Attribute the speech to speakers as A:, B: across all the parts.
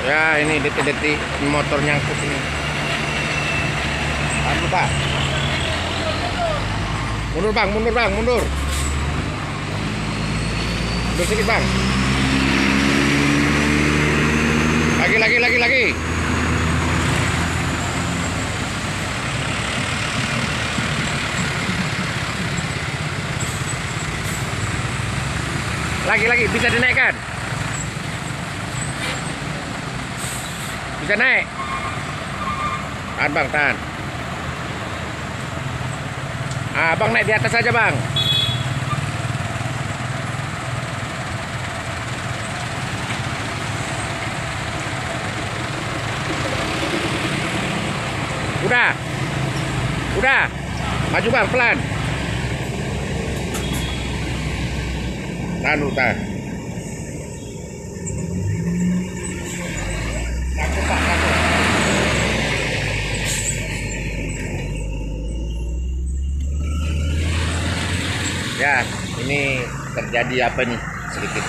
A: Ya, ini detik-detik motor nyangkut ini. Aduh, Pak. Mundur, Bang, mundur, Bang, mundur. Mundur sedikit, Bang. Lagi. Lagi, bisa dinaikkan. Bisa naik. Tahan, Bang, tahan. Bang, naik di atas aja, Bang. Udah. Maju, Bang, pelan. Tahan. Takut, Pak, takut. Ya, ini terjadi apa nih? Sedikit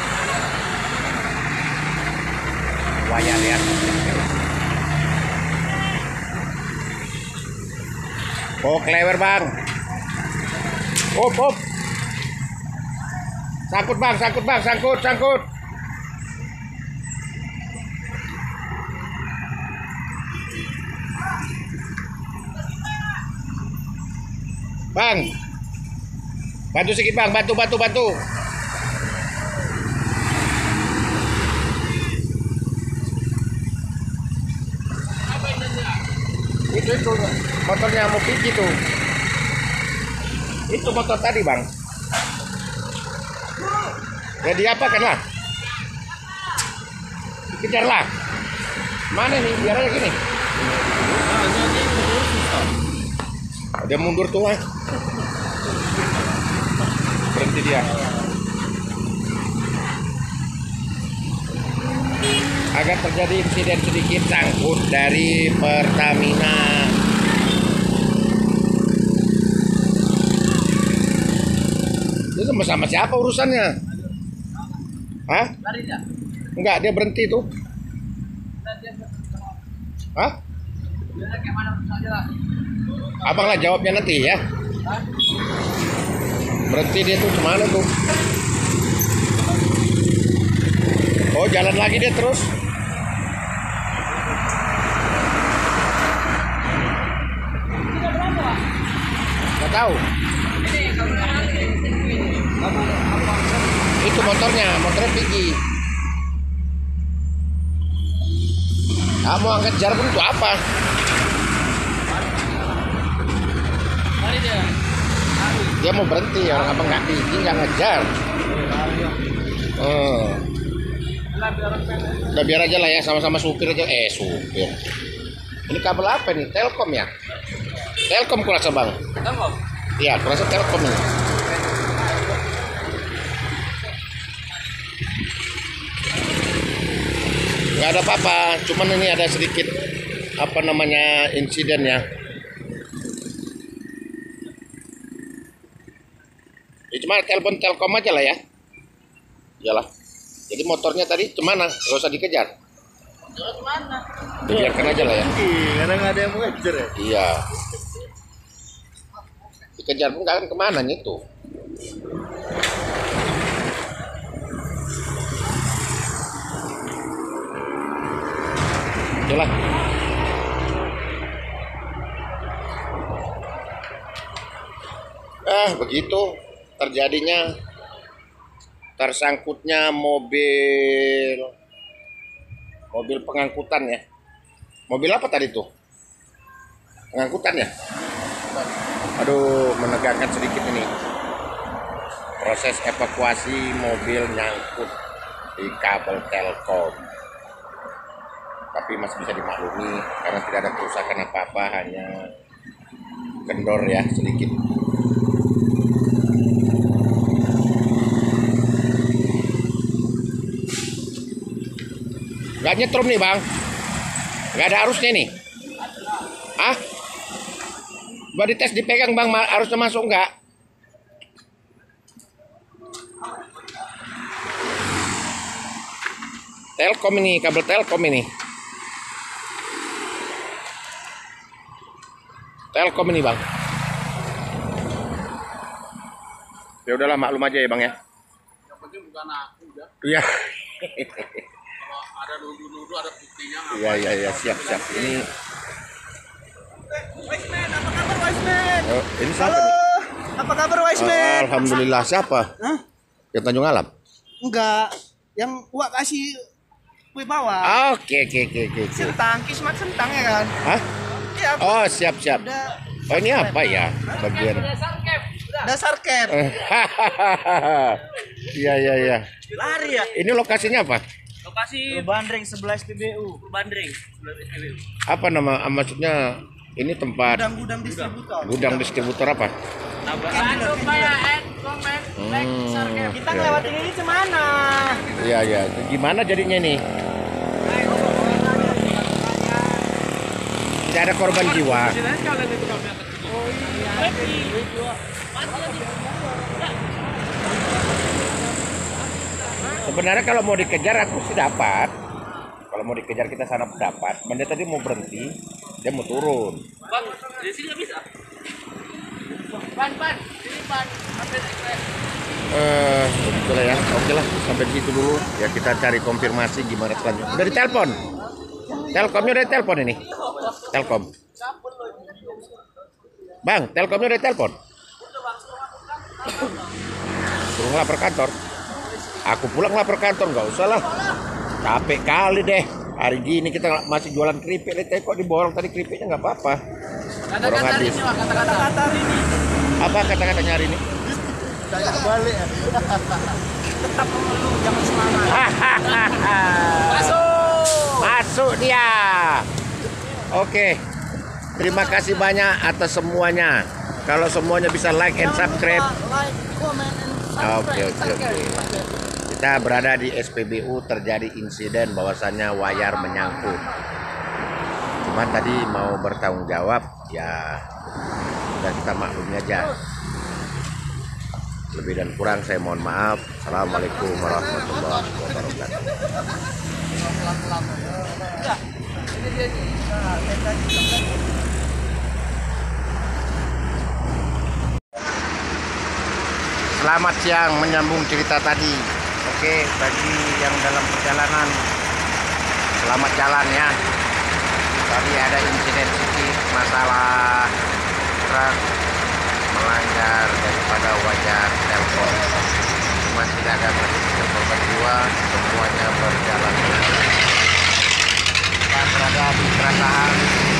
A: wayar ya. Oh, klewer, Bang. Op. Sangkut, Bang, sangkut. Bang, bantu sedikit, Bang, bantu. Itu motornya mau pergi tuh. Itu motor tadi, Bang. Jadi apa kan lah? Kejar lah. Mana nih? Biar aja gini. Dia mundur tuh, berhenti dia. Agak terjadi insiden sedikit sangkut dari Pertamina. Itu sama siapa urusannya? Hah? Enggak, dia berhenti tuh. Hah? Abang lah jawabnya nanti ya. Berhenti dia tuh kemana tuh? Oh, jalan lagi dia terus. Nggak tahu. Itu motornya tinggi. Kamu angkat jarum itu apa? Dia mau berhenti, orang abang nggak tinggi, nggak ngejar. Udah biar aja lah ya, sama-sama supir aja. Supir. Ini kabel apa nih? Telkom ya? Telkom kurasa, Bang. Telkom? Iya, kurasa Telkom ini. Nggak ada apa-apa, cuman ini ada sedikit apa namanya insiden ya. Ya cuma telepon Telkom aja lah ya. Iyalah. Jadi motornya tadi kemana? Gak usah dikejar. Kemana? Biarkan aja lah ya.
B: Karena nggak ada yang mau ngejar ya.
A: Iya. Dikejar pun nggak akan kemana itu. Itulah. Begitu terjadinya tersangkutnya mobil pengangkutan ya. Mobil apa tadi tuh? Pengangkutan ya? Aduh, menegangkan sedikit ini. Proses evakuasi mobil nyangkut di kabel Telkom. Tapi masih bisa dimaklumi karena tidak ada kerusakan apa-apa, hanya kendor ya sedikit. Gak nyetrum nih, Bang. Gak ada arusnya nih. Coba dites, dipegang, Bang, arusnya masuk nggak? Telkom ini, kabel Telkom ini. Telkom ini, Bang. Ya udahlah, maklum aja ya, Bang ya.
B: Yang penting bukan aku udah.
A: Iya.
B: Kalau ada nudu-nudu ada buktinya.
A: Iya, siap. Ini
C: Wiseman, apa kabar Wiseman?
A: ini siapa
C: Halo,
A: nih?
C: apa kabar Wiseman?
A: Alhamdulillah, siapa?
C: Hah?
A: Yang Tanjung Alam.
C: Enggak, yang Wak kasih Wibawa.
A: Oke.
C: Sentang, kismat sentang ya kan?
A: Hah?
C: Iya.
A: Oh, siap.
C: Udah
A: Oh, ini apa ya? Bagian.
C: dasar cap.
A: Iya.
C: Lari ya?
A: Ini lokasinya apa?
C: Lokasi Bandring 11 PBU. Bandring 11 PBU.
A: Apa nama maksudnya? Ini tempat
C: Gudang-gudang distributor.
A: gudang distributor apa?
C: Kita ngelewatin ini cemana?
A: Iya. Gimana jadinya nih? Tidak ada korban jiwa. Sebenarnya kalau mau dikejar aku sih dapat. Kalau mau dikejar kita sana dapat. Dia tadi mau berhenti, dia mau turun.
C: Bang, di sini nggak bisa. Ban, sini ban.
A: Betul ya. Oke lah, sampai di situ dulu. Ya kita cari konfirmasi gimana selanjutnya. Udah ditelepon. Telkomnya udah ditelepon ini. Telkom. Bang, Telkomnya udah ditelepon. Suruh ngelapor kantor. Aku pulang ngelapor kantor, nggak usah lah. Capek kali deh. Hari gini kita masih jualan keripik. Lihat kok diborong tadi keripiknya nggak apa-apa. Borong habis.
C: Kata-kata ini
A: Apa kata-katanya hari ini?
C: tanya balik ya. Tetap mengeluh, jangan semangat.
A: Masuk dia. Oke. Terima kasih banyak atas semuanya. Kalau semuanya bisa like and subscribe.
C: Like, comment, and
A: Oke. Kita berada di SPBU, terjadi insiden bahwasannya wayar menyangkut. Cuma tadi mau bertanggung jawab, ya dan kita maklumi aja. Lebih dan kurang saya mohon maaf. Assalamualaikum warahmatullahi wabarakatuh. Selamat siang, menyambung cerita tadi. Oke, bagi yang dalam perjalanan, selamat jalan ya. Tadi ada insiden sedikit masalah truk melanggar daripada wayar telepon. Cuma tidak ada korban jiwa, semuanya berjalan lancar. Kita berada di Kerasaan,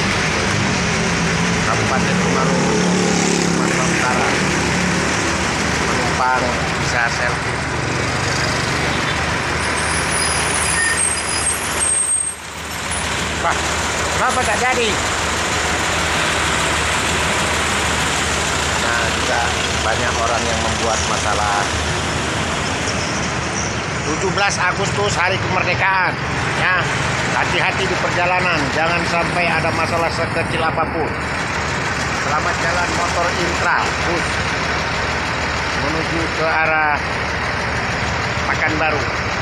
A: Kabupaten Tumaru, Sumatera Utara. Penumpang bisa selfie. Wah, kenapa tak jadi? Nah, juga banyak orang yang membuat masalah. 17 Agustus hari kemerdekaan, ya, hati-hati di perjalanan, jangan sampai ada masalah sekecil apapun. Selamat jalan motor Intra bus menuju ke arah Pekanbaru.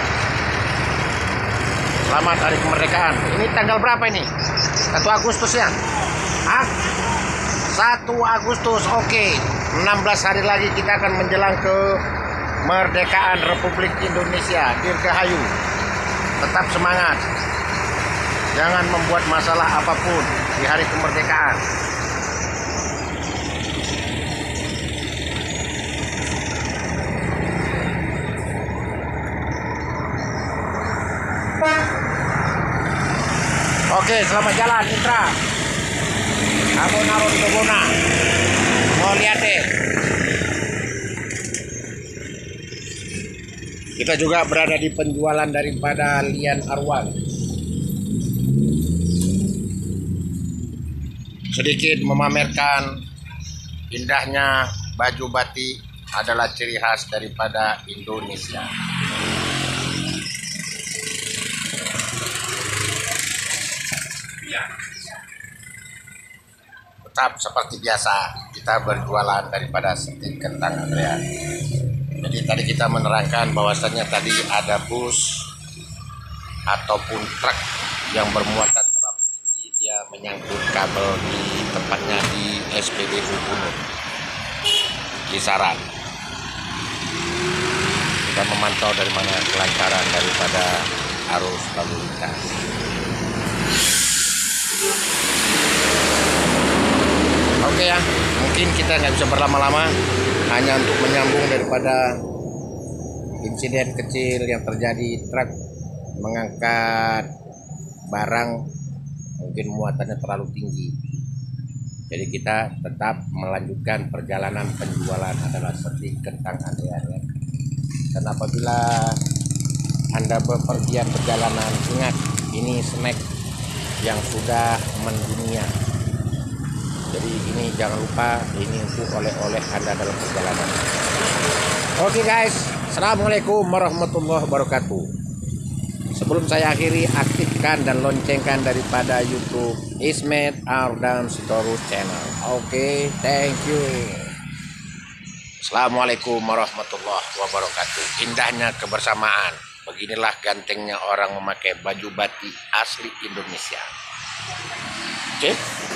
A: Selamat hari kemerdekaan. Ini tanggal berapa ini? 1 Agustus ya? Hah? 1 Agustus, oke. 16 hari lagi kita akan menjelang ke Merdekaan Republik Indonesia. Dirgahayu. Tetap semangat. Jangan membuat masalah apapun di hari kemerdekaan. Oke, selamat jalan Intra. Kamu naruh di Kebona. Mau lihat deh. Kita juga berada di penjualan daripada Lian Arwan. Sedikit memamerkan indahnya baju batik adalah ciri khas daripada Indonesia. Tetap seperti biasa kita berjualan daripada setik kentang Andrea. Jadi tadi kita menerangkan bahwasannya tadi ada bus ataupun truk yang bermuatan terlalu tinggi, dia menyangkut kabel di tempatnya di SPBU Bunut Kisaran. Kita memantau dari mana kelancaran daripada arus lalu lintas. Oke ya, mungkin kita nggak bisa berlama-lama, hanya untuk menyambung daripada insiden kecil yang terjadi truk mengangkat barang mungkin muatannya terlalu tinggi. Jadi kita tetap melanjutkan perjalanan penjualan adalah seperti kentang andean ya. Dan apabila Anda bepergian perjalanan, ingat ini snack yang sudah mendunia. Jadi ini jangan lupa, ini untuk oleh-oleh Anda dalam perjalanan. Oke guys, assalamualaikum warahmatullahi wabarakatuh. Sebelum saya akhiri, aktifkan dan loncengkan daripada YouTube Ismet Ardam Sitorus Channel. Oke, thank you. Assalamualaikum warahmatullahi wabarakatuh. Indahnya kebersamaan. Beginilah gantengnya orang memakai baju batik asli Indonesia. Oke.